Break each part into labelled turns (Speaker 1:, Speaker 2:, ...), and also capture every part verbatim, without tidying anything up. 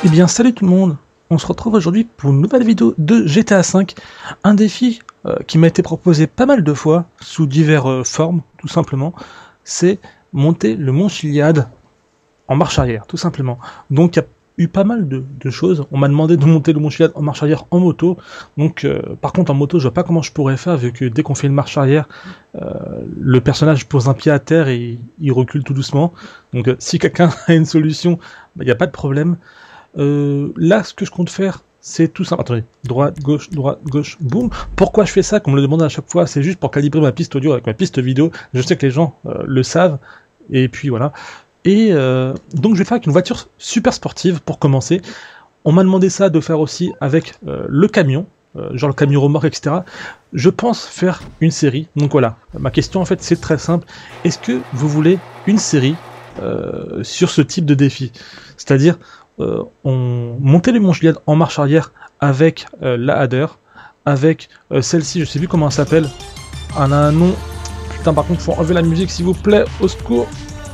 Speaker 1: Eh bien salut tout le monde, on se retrouve aujourd'hui pour une nouvelle vidéo de G T A cinq, un défi euh, qui m'a été proposé pas mal de fois, sous diverses euh, formes, tout simplement, c'est monter le mont Chiliad en marche arrière, tout simplement. Donc il y a eu pas mal de, de choses, on m'a demandé de monter le mont Chiliad en marche arrière en moto, donc euh, par contre en moto je vois pas comment je pourrais faire, vu que dès qu'on fait une marche arrière, euh, le personnage pose un pied à terre et il recule tout doucement, donc euh, si quelqu'un a une solution, il n'y a pas de problème. Euh, là, ce que je compte faire, c'est tout simple. Attendez, droite, gauche, droite, gauche, boum. Pourquoi je fais ça, qu'on me le demande à chaque fois? C'est juste pour calibrer ma piste audio avec ma piste vidéo. Je sais que les gens euh, le savent. Et puis voilà. Et euh, donc je vais faire avec une voiture super sportive pour commencer. On m'a demandé ça de faire aussi avec euh, le camion, euh, genre le camion remorque, et cetera. Je pense faire une série. Donc voilà. Ma question en fait, c'est très simple. Est-ce que vous voulez une série euh, sur ce type de défi? C'est-à-dire Euh, on montait les mont Chiliad en marche arrière avec euh, la Hadder, avec euh, celle-ci, je sais plus comment elle s'appelle, elle a un nom, putain par contre faut enlever la musique s'il vous plaît, au secours.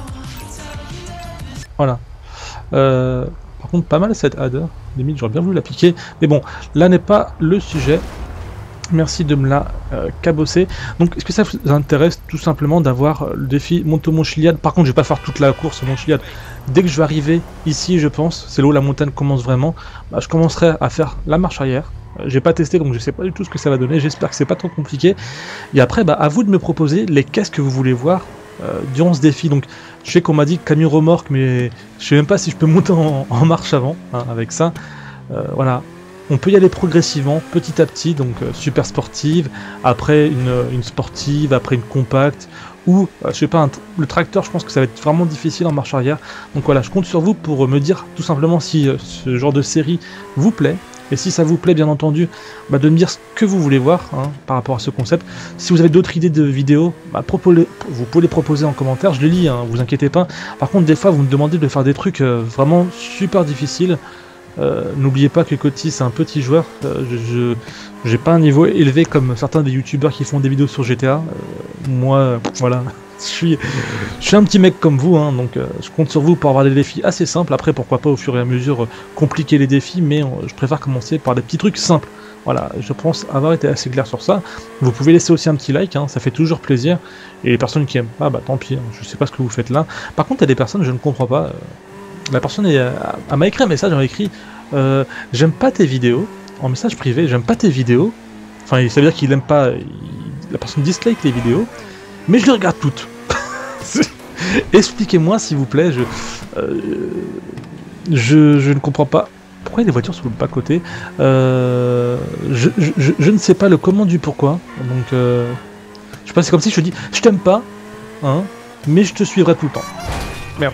Speaker 1: Voilà. Euh, par contre pas mal cette Hadder, limite j'aurais bien voulu l'appliquer, mais bon, là n'est pas le sujet. Merci de me la euh, cabosser. Donc, est-ce que ça vous intéresse tout simplement d'avoir euh, le défi monter au mont Chiliad? Par contre, je vais pas faire toute la course au mont Chiliad. Dès que je vais arriver ici, je pense, c'est là où la montagne commence vraiment, bah, je commencerai à faire la marche arrière. Euh, j'ai pas testé, donc je sais pas du tout ce que ça va donner. J'espère que c'est pas trop compliqué. Et après, bah, à vous de me proposer les caisses que vous voulez voir euh, durant ce défi. Donc, je sais qu'on m'a dit camion remorque, mais je sais même pas si je peux monter en, en marche avant hein, avec ça. Euh, voilà. On peut y aller progressivement, petit à petit, donc euh, super sportive, après une, une sportive, après une compacte, ou, euh, je sais pas, un le tracteur, je pense que ça va être vraiment difficile en marche arrière. Donc voilà, je compte sur vous pour me dire tout simplement si euh, ce genre de série vous plaît, et si ça vous plaît, bien entendu, bah, de me dire ce que vous voulez voir hein, par rapport à ce concept. Si vous avez d'autres idées de vidéos, bah, vous pouvez les proposer en commentaire, je les lis, hein, vous inquiétez pas. Par contre, des fois, vous me demandez de faire des trucs euh, vraiment super difficiles. Euh, N'oubliez pas que Coty c'est un petit joueur, euh, je j'ai pas un niveau élevé comme certains des youtubeurs qui font des vidéos sur G T A. Euh, moi, euh, voilà, je suis, je suis un petit mec comme vous, hein, donc euh, je compte sur vous pour avoir des défis assez simples. Après, pourquoi pas au fur et à mesure euh, compliquer les défis, mais euh, je préfère commencer par des petits trucs simples. Voilà, je pense avoir été assez clair sur ça. Vous pouvez laisser aussi un petit like, hein, ça fait toujours plaisir. Et les personnes qui aiment pas, bah tant pis, hein, je sais pas ce que vous faites là. Par contre, il y a des personnes, je ne comprends pas. Euh, La personne est, euh, m'a écrit un message, elle m'a écrit euh, j'aime pas tes vidéos, en message privé, j'aime pas tes vidéos. Enfin, ça veut dire qu'il aime pas, il, la personne dislike les vidéos, mais je les regarde toutes. Expliquez-moi s'il vous plaît, je, euh, je, je ne comprends pas. Pourquoi il y a des voitures sur le bas-côté euh, je, je, je, je ne sais pas le comment du pourquoi, donc euh, je sais pas, c'est comme si je te dis je t'aime pas, hein, mais je te suivrai tout le temps. Merde.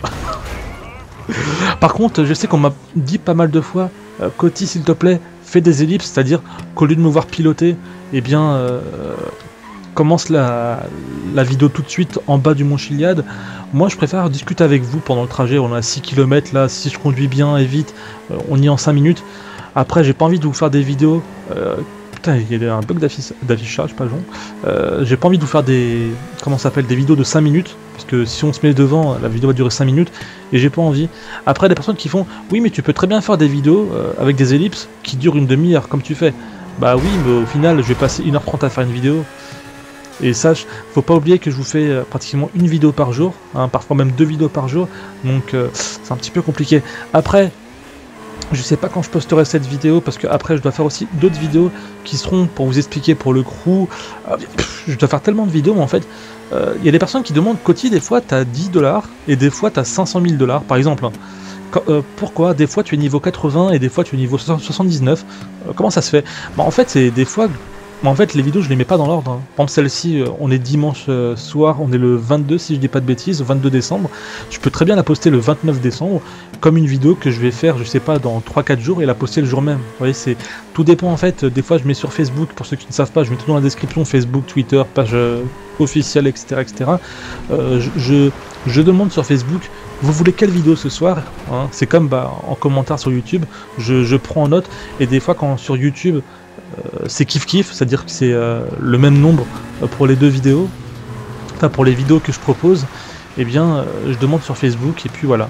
Speaker 1: Par contre, je sais qu'on m'a dit pas mal de fois, euh, Coty, s'il te plaît, fais des ellipses, c'est-à-dire qu'au lieu de me voir piloter, eh bien, euh, commence la, la vidéo tout de suite en bas du mont Chiliad. Moi, je préfère discuter avec vous pendant le trajet. On a six kilomètres là, si je conduis bien et vite, euh, on y est en cinq minutes. Après, j'ai pas envie de vous faire des vidéos. Euh, putain, il y a un bug d'affichage, pas long. Euh, j'ai pas envie de vous faire des. Comment ça s'appelle, des vidéos de cinq minutes. Parce que si on se met devant, la vidéo va durer cinq minutes et j'ai pas envie. Après, des personnes qui font oui, mais tu peux très bien faire des vidéos euh, avec des ellipses qui durent une demi-heure comme tu fais. Bah oui, mais au final, je vais passer une heure trente à faire une vidéo. Et ça, faut pas oublier que je vous fais euh, pratiquement une vidéo par jour, hein, parfois même deux vidéos par jour. Donc euh, c'est un petit peu compliqué. Après, je sais pas quand je posterai cette vidéo parce que après je dois faire aussi d'autres vidéos qui seront pour vous expliquer pour le crew. Euh, je dois faire tellement de vidéos, mais en fait. Il euh, y a des personnes qui demandent Coty, des fois t'as dix dollars et des fois t'as cinq cent mille dollars par exemple. Quand, euh, pourquoi des fois tu es niveau quatre-vingts et des fois tu es niveau soixante-dix-neuf? euh, Comment ça se fait? Bah en fait c'est des fois. Bah, en fait les vidéos je les mets pas dans l'ordre. Hein. Par exemple celle-ci, euh, on est dimanche euh, soir, on est le vingt-deux si je dis pas de bêtises, vingt-deux décembre. Je peux très bien la poster le vingt-neuf décembre comme une vidéo que je vais faire, je sais pas, dans trois quatre jours et la poster le jour même. Vous voyez, c'est tout dépend en fait. Des fois je mets sur Facebook, pour ceux qui ne savent pas, je mets tout dans la description, Facebook, Twitter, page euh, officielle, et cetera, et cetera. Euh, je, je, je demande sur Facebook, vous voulez quelle vidéo ce soir, hein? C'est comme bah, en commentaire sur YouTube, je, je prends en note, et des fois quand sur YouTube euh, c'est kiff kiff, c'est-à-dire que c'est euh, le même nombre pour les deux vidéos, enfin pour les vidéos que je propose, et eh bien euh, je demande sur Facebook et puis voilà.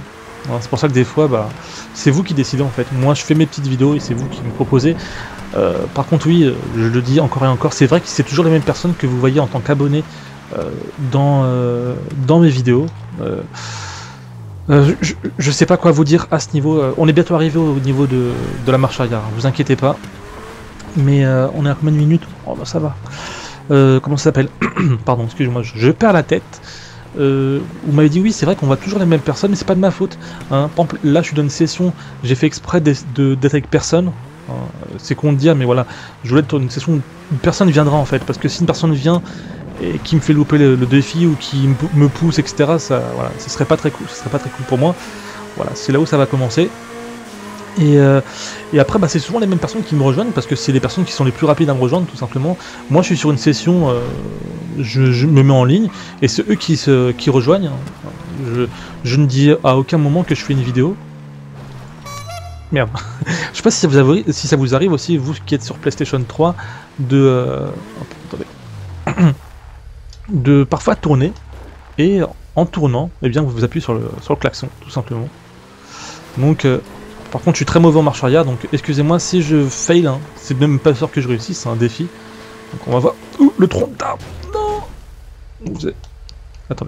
Speaker 1: Hein, c'est pour ça que des fois, bah, c'est vous qui décidez en fait. Moi, je fais mes petites vidéos et c'est vous qui me proposez. Euh, par contre, oui, je le dis encore et encore, c'est vrai que c'est toujours les mêmes personnes que vous voyez en tant qu'abonnés euh, dans, euh, dans mes vidéos. Euh, euh, je, je sais pas quoi vous dire à ce niveau. Euh, on est bientôt arrivé au niveau de, de la marche arrière, vous inquiétez pas. Mais euh, on est à combien de minutes? Oh bah ça va. Euh, comment ça s'appelle? Pardon, excusez-moi, je, je perds la tête. Euh, vous m'avez dit oui, c'est vrai qu'on voit toujours les mêmes personnes, mais c'est pas de ma faute. Hein. Par exemple, là je suis dans une session, j'ai fait exprès d'être avec personne. Hein. C'est con de dire, mais voilà, je voulais être dans une session où personne viendra en fait, parce que si une personne vient et qui me fait louper le, le défi ou qui me pousse, et cetera, ça, voilà, ce serait pas très cool, ce serait pas très cool pour moi. Voilà, c'est là où ça va commencer. Et, euh, et après, bah, c'est souvent les mêmes personnes qui me rejoignent parce que c'est les personnes qui sont les plus rapides à me rejoindre, tout simplement. Moi, je suis sur une session, euh, je, je me mets en ligne et c'est eux qui, se, qui rejoignent. Je, je ne dis à aucun moment que je fais une vidéo. Merde. Je sais pas si ça, vous arrive, si ça vous arrive aussi, vous qui êtes sur PlayStation trois, de, euh, attendez, de parfois tourner et en tournant, eh bien, vous vous appuyez sur le, sur le klaxon, tout simplement. Donc. Euh, Par contre, je suis très mauvais en marche arrière, donc excusez-moi si je fail, hein. C'est même pas sûr que je réussisse, c'est un défi. Donc on va voir. Ouh, le tronc d'arbre. Non. Vous êtes... Attendez.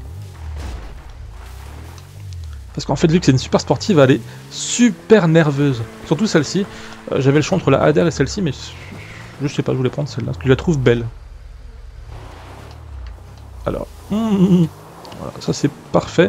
Speaker 1: Parce qu'en fait, vu que c'est une super sportive, elle est super nerveuse. Surtout celle-ci. Euh, J'avais le choix entre la Adair et celle-ci, mais je sais pas, je voulais prendre celle-là, parce que je la trouve belle. Alors, voilà, ça c'est parfait.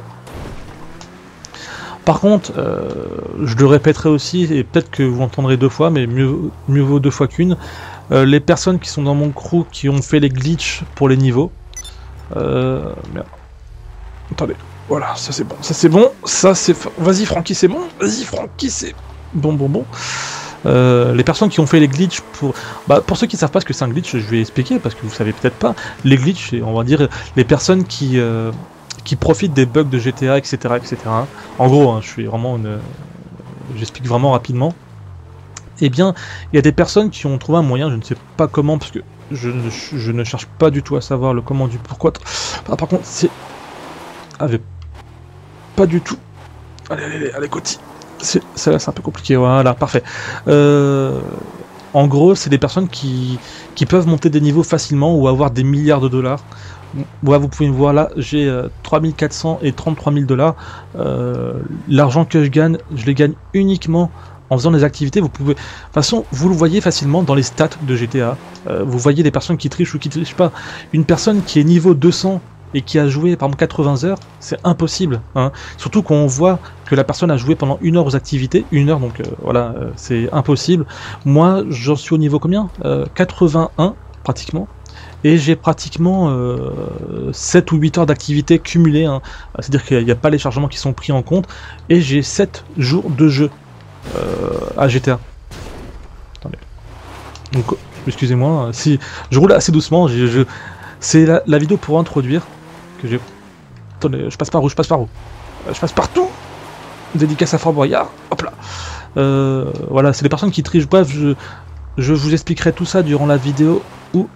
Speaker 1: Par contre, euh, je le répéterai aussi, et peut-être que vous entendrez deux fois, mais mieux, mieux vaut deux fois qu'une. Euh, les personnes qui sont dans mon crew qui ont fait les glitches pour les niveaux. Euh, merde. Attendez, voilà, ça c'est bon, ça c'est bon, ça c'est... Vas-y Francky, c'est bon, vas-y Francky, c'est... Bon, bon, bon. Euh, les personnes qui ont fait les glitches pour... Bah, pour ceux qui ne savent pas ce que c'est un glitch, je vais expliquer, parce que vous savez peut-être pas. Les glitches, on va dire, les personnes qui... Euh, qui profitent des bugs de G T A, et cetera, et cetera. En gros, hein, je suis vraiment une... J'explique vraiment rapidement. Eh bien, il y a des personnes qui ont trouvé un moyen, je ne sais pas comment, parce que je, je, je ne cherche pas du tout à savoir le comment du pourquoi. Ah, par contre, c'est... Ah, pas du tout... Allez, allez, allez, allez, Gauthier. Celle-là, c'est un peu compliqué, voilà, parfait. Euh... En gros, c'est des personnes qui, qui peuvent monter des niveaux facilement ou avoir des milliards de dollars. Ouais, vous pouvez me voir là, j'ai euh, trois mille quatre cents et trente-trois mille dollars. Euh, L'argent que je gagne, je les gagne uniquement en faisant des activités. Vous pouvez, de toute façon, vous le voyez facilement dans les stats de G T A. Euh, vous voyez des personnes qui trichent ou qui trichent pas. Une personne qui est niveau deux cents et qui a joué par exemple quatre-vingts heures, c'est impossible. Hein. Surtout quand on voit que la personne a joué pendant une heure aux activités, une heure, donc euh, voilà, euh, c'est impossible. Moi, j'en suis au niveau combien euh, quatre-vingt-un pratiquement. Et j'ai pratiquement euh, sept ou huit heures d'activité cumulées, hein. C'est-à-dire qu'il n'y a pas les chargements qui sont pris en compte, et j'ai sept jours de jeu euh, à G T A. Attendez. Donc, excusez-moi, si je roule assez doucement, je, je, c'est la, la vidéo pour introduire que j'ai... Attendez, je passe par où, je passe par où Je passe partout. Dédicace à Fort Boyard, hop là. Euh, voilà, c'est les personnes qui trichent, bref, je, je vous expliquerai tout ça durant la vidéo où...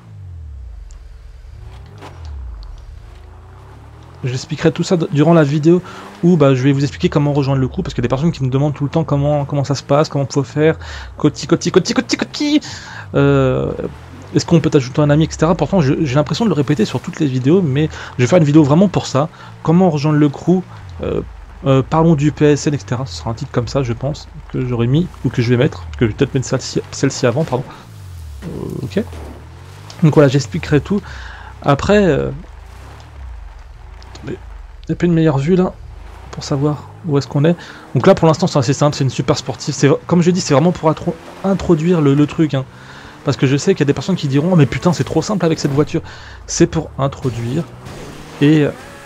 Speaker 1: Je expliquerai tout ça durant la vidéo où bah, je vais vous expliquer comment rejoindre le crew, parce qu'il y a des personnes qui me demandent tout le temps comment, comment ça se passe, comment il faut faire, coti, coti, coti, coti, coti, euh, est-ce qu'on peut ajouter un ami, et cetera. Pourtant, j'ai l'impression de le répéter sur toutes les vidéos, mais je vais faire une vidéo vraiment pour ça, comment rejoindre le crew, euh, euh, parlons du P S N, et cetera. Ce sera un titre comme ça, je pense, que j'aurais mis, ou que je vais mettre, parce que je vais peut-être mettre celle-ci celle-ci avant, pardon. Euh, ok. Donc voilà, j'expliquerai tout. Après... Euh, il n'y a pas une meilleure vue là pour savoir où est-ce qu'on est. Donc là pour l'instant c'est assez simple, c'est une super sportive. Comme je dis, c'est vraiment pour introduire le, le truc. Hein. Parce que je sais qu'il y a des personnes qui diront oh, mais putain c'est trop simple avec cette voiture. C'est pour introduire. Et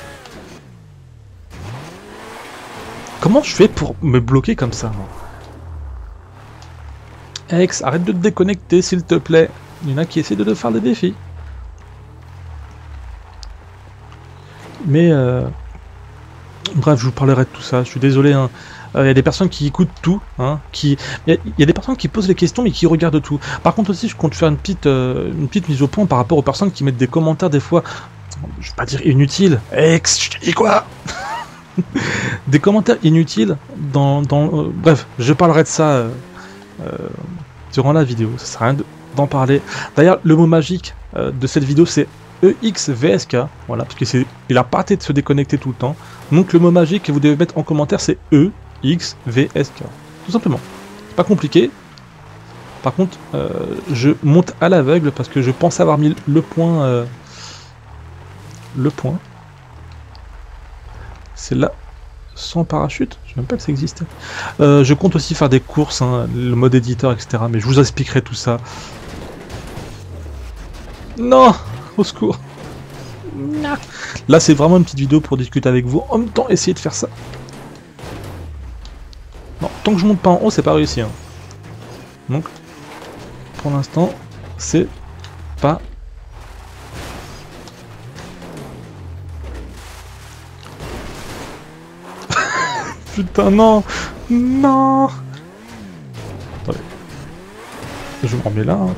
Speaker 1: comment je fais pour me bloquer comme ça moi Ex, arrête de te déconnecter s'il te plaît. Il y en a qui essaient de te faire des défis. Mais euh... bref, je vous parlerai de tout ça, je suis désolé, il hein. euh, y a des personnes qui écoutent tout, hein, qui... il y, y a des personnes qui posent les questions mais qui regardent tout. Par contre aussi, je compte faire une petite, euh, une petite mise au point par rapport aux personnes qui mettent des commentaires des fois, je vais pas dire inutiles. Ex, je te dis quoi? Des commentaires inutiles dans... dans euh, bref, je parlerai de ça euh, euh, durant la vidéo, ça sert à rien d'en parler. D'ailleurs, le mot magique euh, de cette vidéo, c'est E X V S K, voilà, parce qu'il a arrêté de se déconnecter tout le temps. Donc le mot magique que vous devez mettre en commentaire, c'est E X V S K, tout simplement. C'est pas compliqué. Par contre, euh, je monte à l'aveugle parce que je pense avoir mis le point... Euh, le point. C'est là, sans parachute, je ne sais même pas que ça existait. Euh, je compte aussi faire des courses, hein, le mode éditeur, et cetera. Mais je vous expliquerai tout ça. Non, au secours. Non. Là, c'est vraiment une petite vidéo pour discuter avec vous. En même temps, essayer de faire ça. Non, tant que je monte pas en haut, c'est pas réussi. Hein. Donc, pour l'instant, c'est pas... Putain, non. Non. Attendez. Je me remets là. Hein.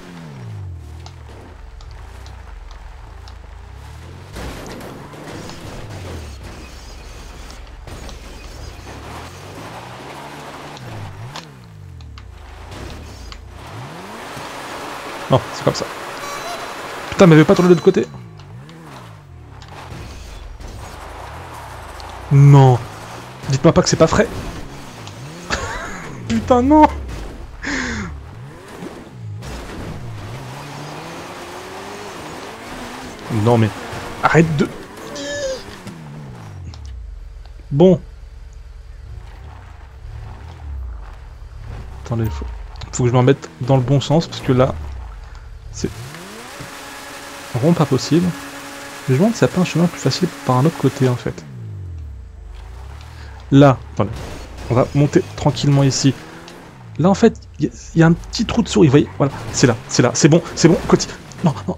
Speaker 1: Non, c'est comme ça. Putain, mais elle veut pas tourner de l'autre côté. Non. Dites-moi pas que c'est pas frais. Putain, non. Non, mais... Arrête de... Bon. Attendez, faut... faut que je m'en mette dans le bon sens, parce que là... C'est... vraiment pas possible. Mais je me demande s'il n'y a pas un chemin plus facile par un autre côté, en fait. Là, attendez, on va monter tranquillement ici. Là, en fait, il y, y a un petit trou de souris, vous voyez, voilà, c'est là, c'est là, c'est bon, c'est bon, continue. Non, non.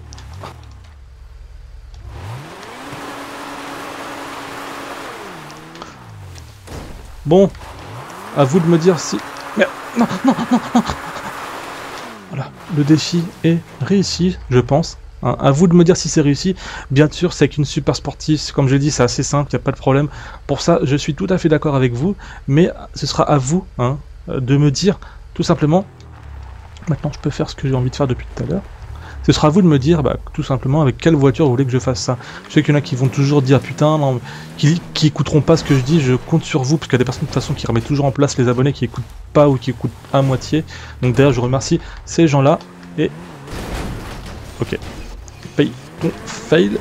Speaker 1: Bon, à vous de me dire si... Mais non, non, non, non. Voilà, le défi est réussi, je pense. Hein, à vous de me dire si c'est réussi. Bien sûr, c'est avec une super sportive, comme je l'ai dit, c'est assez simple, il n'y a pas de problème. Pour ça, je suis tout à fait d'accord avec vous, mais ce sera à vous hein, de me dire, tout simplement, maintenant je peux faire ce que j'ai envie de faire depuis tout à l'heure, ce sera à vous de me dire, bah, tout simplement, avec quelle voiture vous voulez que je fasse ça. Je sais qu'il y en a qui vont toujours dire, putain, non, qui, qui écouteront pas ce que je dis, je compte sur vous, parce qu'il y a des personnes de toute façon qui remettent toujours en place les abonnés qui écoutent pas ou qui écoutent à moitié. Donc d'ailleurs, je remercie ces gens-là, et... Ok. Paye ton fail.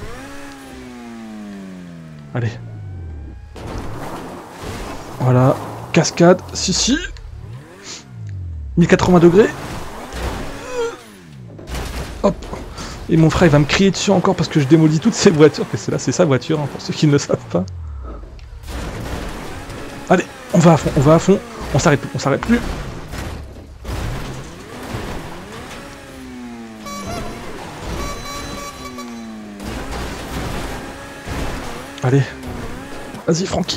Speaker 1: Allez. Voilà. Cascade. Si, si. mille quatre-vingts degrés. Hop. Et mon frère il va me crier dessus encore parce que je démolis toutes ces voitures. Parce que là c'est sa voiture hein, pour ceux qui ne le savent pas. Allez, on va à fond, on va à fond. On s'arrête plus, on s'arrête plus. Allez. Vas-y Francky.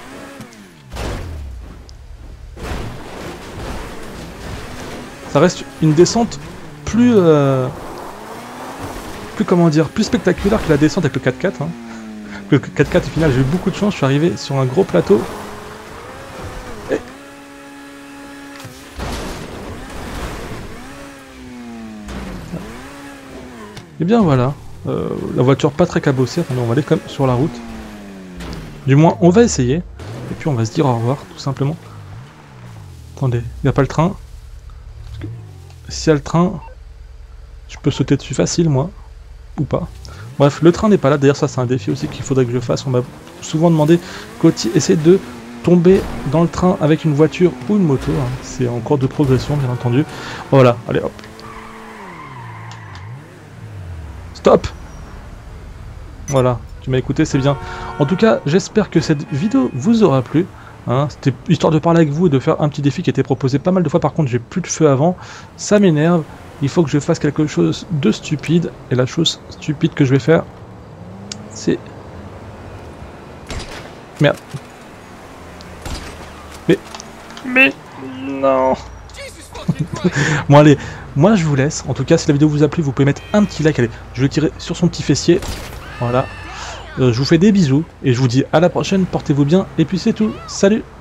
Speaker 1: Ça reste une descente plus... Euh, plus comment dire, plus spectaculaire que la descente avec le quatre quatre. Hein. Le quatre quatre au final j'ai eu beaucoup de chance, je suis arrivé sur un gros plateau. Et... Et bien voilà, euh, la voiture pas très cabossée, mais on va aller quand même sur la route. Du moins on va essayer, et puis on va se dire au revoir tout simplement. Attendez, il n'y a pas le train. Parce que s'il y a le train, je peux sauter dessus facile moi, ou pas. Bref, le train n'est pas là, d'ailleurs ça c'est un défi aussi qu'il faudrait que je fasse. On m'a souvent demandé, Coty, essaie de tomber dans le train avec une voiture ou une moto. Hein. C'est en cours de progression bien entendu. Voilà, allez hop. Stop. Voilà, tu m'as écouté, c'est bien. En tout cas, j'espère que cette vidéo vous aura plu. Hein. C'était histoire de parler avec vous et de faire un petit défi qui était proposé pas mal de fois. Par contre, j'ai plus de feu avant. Ça m'énerve. Il faut que je fasse quelque chose de stupide. Et la chose stupide que je vais faire, c'est... Merde. Mais... Mais... Non. Bon allez, moi je vous laisse. En tout cas, si la vidéo vous a plu, vous pouvez mettre un petit like. Allez, je vais tirer sur son petit fessier. Voilà. Euh, je vous fais des bisous et je vous dis à la prochaine, portez-vous bien et puis c'est tout. Salut!